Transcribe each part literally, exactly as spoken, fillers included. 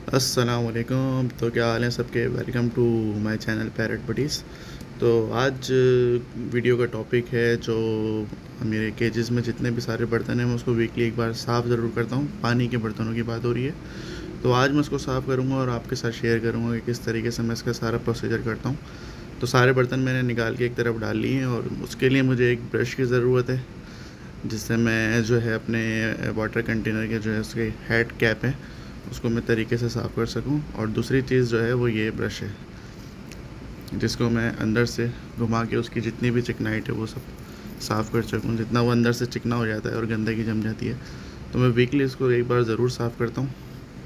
अस्सलाम वालेकुम। तो क्या हाल है सबके। Welcome to my channel parrot buddies. तो आज वीडियो का टॉपिक है जो मेरे केजेस में जितने भी सारे बर्तन हैं मैं उसको वीकली एक बार साफ़ ज़रूर करता हूँ। पानी के बर्तनों की बात हो रही है, तो आज मैं उसको साफ़ करूँगा और आपके साथ शेयर करूँगा कि किस तरीके से मैं इसका सारा प्रोसीजर करता हूँ। तो सारे बर्तन मैंने निकाल के एक तरफ डाल लिए हैं और उसके लिए मुझे एक ब्रश की ज़रूरत है, जिससे मैं जो है अपने वाटर कंटेनर के जो है उसके हेड कैप है उसको मैं तरीके से साफ़ कर सकूं। और दूसरी चीज़ जो है वो ये ब्रश है, जिसको मैं अंदर से घुमा के उसकी जितनी भी चिकनाइट है वो सब साफ़ कर सकूं। जितना वो अंदर से चिकना हो जाता है और गंदगी जम जाती है, तो मैं वीकली इसको एक बार ज़रूर साफ़ करता हूँ।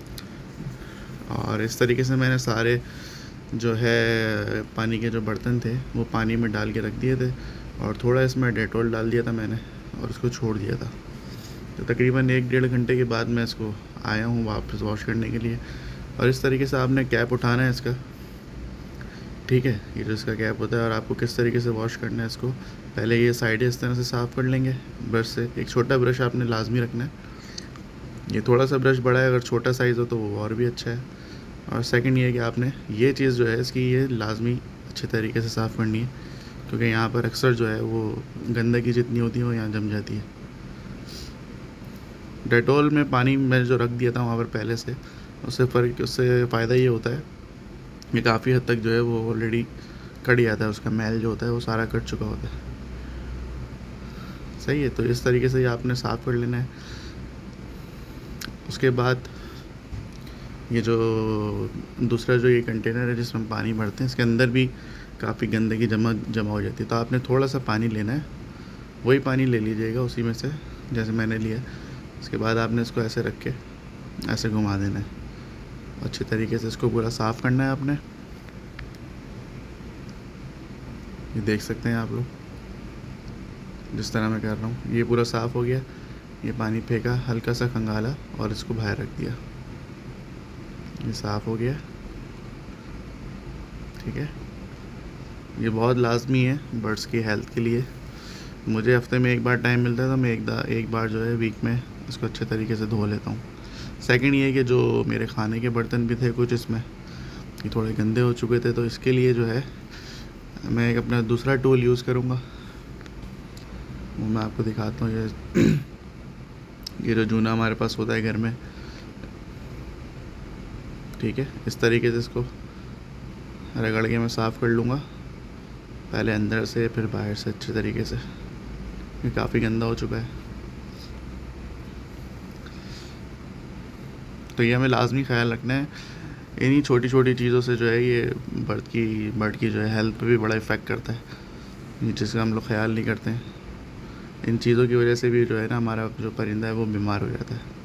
और इस तरीके से मैंने सारे जो है पानी के जो बर्तन थे वो पानी में डाल के रख दिए थे और थोड़ा इसमें डेटॉल डाल दिया था मैंने और इसको छोड़ दिया था। तो तकरीबन एक डेढ़ घंटे के बाद मैं इसको आया हूँ वापस वॉश करने के लिए। और इस तरीके से आपने कैप उठाना है इसका, ठीक है, ये जो इसका कैप होता है। और आपको किस तरीके से वॉश करना है इसको, पहले ये साइडें इस तरह से साफ़ कर लेंगे ब्रश से। एक छोटा ब्रश आपने लाजमी रखना है, ये थोड़ा सा ब्रश बड़ा है, अगर छोटा साइज़ हो तो वो और भी अच्छा है। और सेकंड ये है कि आपने ये चीज़ जो है इसकी ये लाजमी अच्छे तरीके से साफ़ करनी है, क्योंकि यहाँ पर अक्सर जो है वो गंदगी जितनी होती है वो यहाँ जम जाती है। डेटॉल में पानी मैंने जो रख दिया था वहाँ पर पहले से, उससे फ़र्क उससे फ़ायदा ये होता है कि काफ़ी हद तक जो है वो ऑलरेडी कट जाता है, उसका मैल जो होता है वो सारा कट चुका होता है। सही है, तो इस तरीके से आपने साफ़ कर लेना है। उसके बाद ये जो दूसरा जो ये कंटेनर है जिसमें हम पानी भरते हैं, इसके अंदर भी काफ़ी गंदगी जमा जमा हो जाती है। तो आपने थोड़ा सा पानी लेना है, वही पानी ले लीजिएगा उसी में से जैसे मैंने लिया। उसके बाद आपने इसको ऐसे रख के ऐसे घुमा देना है, अच्छे तरीके से इसको पूरा साफ़ करना है आपने। ये देख सकते हैं आप लोग जिस तरह मैं कर रहा हूँ, ये पूरा साफ़ हो गया। ये पानी फेंका, हल्का सा खंगाला और इसको बाहर रख दिया, ये साफ़ हो गया। ठीक है, ये बहुत लाजमी है बर्ड्स की हेल्थ के लिए। मुझे हफ्ते में एक बार टाइम मिलता है तो मैं एक दा एक बार जो है वीक में इसको अच्छे तरीके से धो लेता हूँ। सेकंड ये है कि जो मेरे खाने के बर्तन भी थे कुछ इसमें, ये थोड़े गंदे हो चुके थे, तो इसके लिए जो है मैं एक अपना दूसरा टूल यूज़ करूँगा, वो मैं आपको दिखाता हूँ। ये ये जो जूना हमारे पास होता है घर में, ठीक है, इस तरीके से इसको रगड़ के मैं साफ़ कर लूँगा, पहले अंदर से फिर बाहर से अच्छे तरीके से। ये काफ़ी गंदा हो चुका है, तो ये हमें लाजमी ख्याल रखना है। इन्हीं छोटी छोटी चीज़ों से जो है ये बर्ड की बर्ड की जो है हेल्थ पे भी बड़ा इफ़ेक्ट करता है, जिसका हम लोग ख्याल नहीं करते हैं। इन चीज़ों की वजह से भी जो है ना हमारा जो परिंदा है वो बीमार हो जाता है।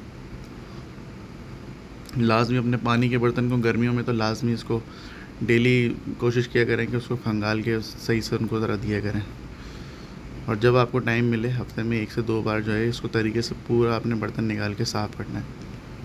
लाजमी अपने पानी के बर्तन को गर्मियों में तो लाजमी इसको डेली कोशिश किया करें कि उसको खंगाल के सही से उनको ज़रा दिया करें। और जब आपको टाइम मिले हफ्ते में एक से दो बार जो है इसको तरीके से पूरा अपने बर्तन निकाल के साफ़ करना है,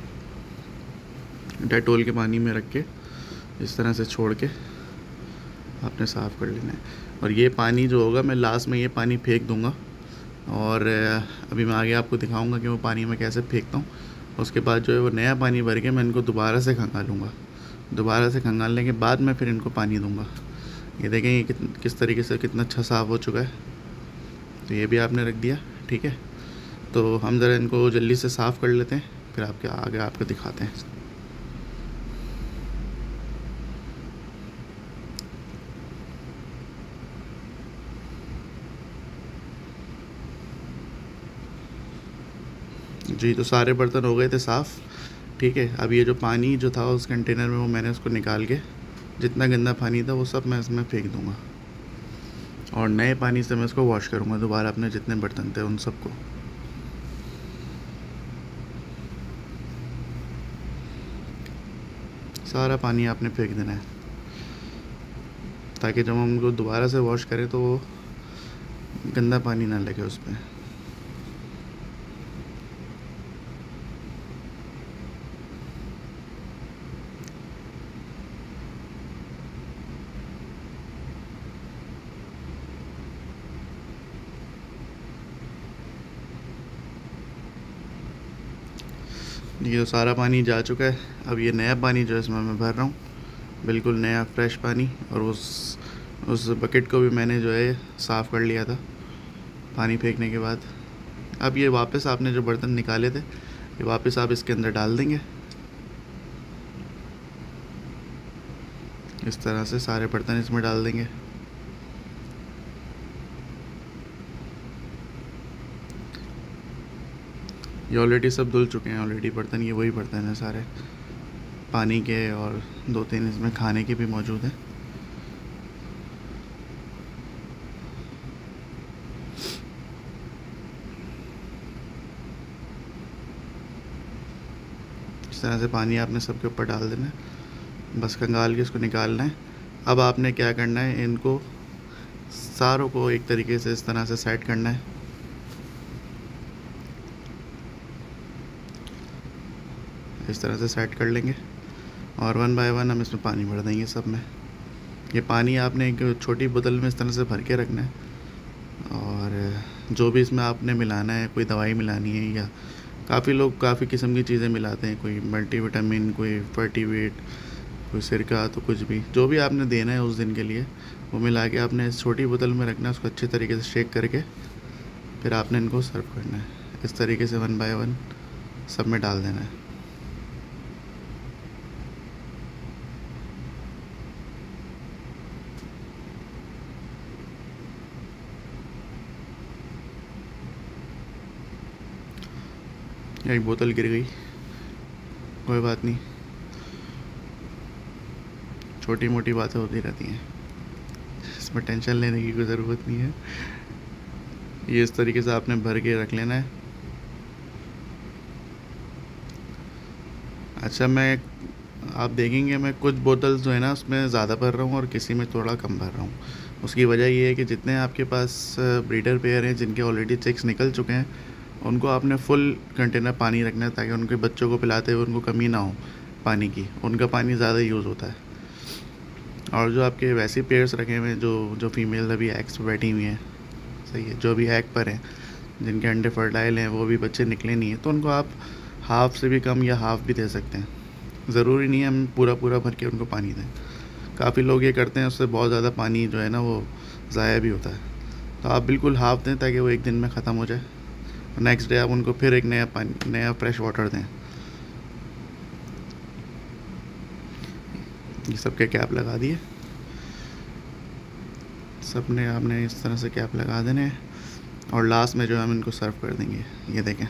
डेटोल के पानी में रख के इस तरह से छोड़ के आपने साफ़ कर लेना है। और ये पानी जो होगा मैं लास्ट में ये पानी फेंक दूँगा, और अभी मैं आगे आपको दिखाऊंगा कि वो पानी मैं कैसे फेंकता हूँ। उसके बाद जो है वो नया पानी भर के मैं इनको दोबारा से खंगालूँगा, दोबारा से खंगालने के बाद मैं फिर इनको पानी दूँगा। ये देखें ये कित किस तरीके से कितना अच्छा साफ़ हो चुका है। तो ये भी आपने रख दिया, ठीक है। तो हम ज़रा इनको जल्दी से साफ़ कर लेते हैं, फिर आपके आगे आपको दिखाते हैं। जी, तो सारे बर्तन हो गए थे साफ़, ठीक है। अब ये जो पानी जो था उस कंटेनर में वो मैंने उसको निकाल के जितना गंदा पानी था वो सब मैं इसमें फेंक दूँगा, और नए पानी से मैं इसको वॉश करूँगा दोबारा अपने जितने बर्तन थे उन सबको। सारा पानी आपने फेंक देना है, ताकि जब हम उनको दोबारा से वॉश करें तो वो गंदा पानी ना लगे उस पर। ये तो सारा पानी जा चुका है। अब ये नया पानी जो है इसमें मैं भर रहा हूँ, बिल्कुल नया फ्रेश पानी। और उस उस बकेट को भी मैंने जो है साफ़ कर लिया था पानी फेंकने के बाद। अब ये वापस आपने जो बर्तन निकाले थे ये वापस आप इसके अंदर डाल देंगे। इस तरह से सारे बर्तन इसमें डाल देंगे। ये ऑलरेडी सब धुल चुके हैं ऑलरेडी बर्तन, ये वही बर्तन हैं सारे पानी के, और दो तीन इसमें खाने के भी मौजूद हैं। इस तरह से पानी आपने सबके ऊपर डाल देना है, बस कंगाल के इसको निकालना है। अब आपने क्या करना है, इनको सारों को एक तरीके से इस तरह से सेट करना है। इस तरह से सेट कर लेंगे और वन बाय वन हम इसमें पानी भर देंगे सब में। ये पानी आपने एक छोटी बोतल में इस तरह से भर के रखना है, और जो भी इसमें आपने मिलाना है, कोई दवाई मिलानी है या काफ़ी लोग काफ़ी किस्म की चीज़ें मिलाते हैं, कोई मल्टीविटामिन, कोई फर्टिवेट, कोई सिरका, तो कुछ भी जो भी आपने देना है उस दिन के लिए वो मिला के आपने इस छोटी बोतल में रखना है। उसको अच्छे तरीके से शेक करके फिर आपने इनको सर्व करना है। इस तरीके से वन बाय वन सब में डाल देना है। एक बोतल गिर गई, कोई बात नहीं, छोटी मोटी बातें होती रहती हैं, इसमें टेंशन लेने की कोई ज़रूरत नहीं है। ये इस तरीके से आपने भर के रख लेना है। अच्छा, मैं आप देखेंगे मैं कुछ बोतल जो है ना उसमें ज़्यादा भर रहा हूँ और किसी में थोड़ा कम भर रहा हूँ। उसकी वजह ये है कि जितने आपके पास ब्रीडर पेयर हैं जिनके ऑलरेडी चिक्स निकल चुके हैं उनको आपने फुल कंटेनर पानी रखना है, ताकि उनके बच्चों को पिलाते हुए उनको कमी ना हो पानी की। उनका पानी ज़्यादा यूज़ होता है। और जो आपके वैसे पेयर्स रखे हुए हैं, जो जो फीमेल अभी एग्स पर बैठी हुई हैं, सही है, जो भी एग पर हैं, जिनके अंडे फर्टाइल हैं, वो भी बच्चे निकले नहीं हैं, तो उनको आप हाफ़ से भी कम या हाफ़ भी दे सकते हैं। ज़रूरी नहीं है हम पूरा पूरा भर के उनको पानी दें। काफ़ी लोग ये करते हैं, उससे बहुत ज़्यादा पानी जो है ना वो ज़ाया भी होता है। तो आप बिल्कुल हाफ़ दें ताकि वो एक दिन में ख़त्म हो जाए। नेक्स्ट डे आप उनको फिर एक नया पानी, नया फ्रेश वाटर दें। ये सब के कैप लगा दिए, सब ने आपने इस तरह से कैप लगा देने हैं। और लास्ट में जो है हम इनको सर्व कर देंगे। ये देखें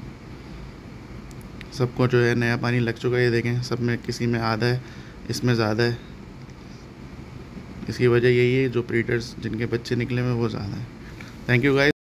सबको जो है नया पानी लग चुका है। ये देखें सब में किसी में आधा है, इसमें ज़्यादा है। इसकी वजह यही है जो ब्रीडर्स जिनके बच्चे निकले हुए वो ज़्यादा है। Thank you guys.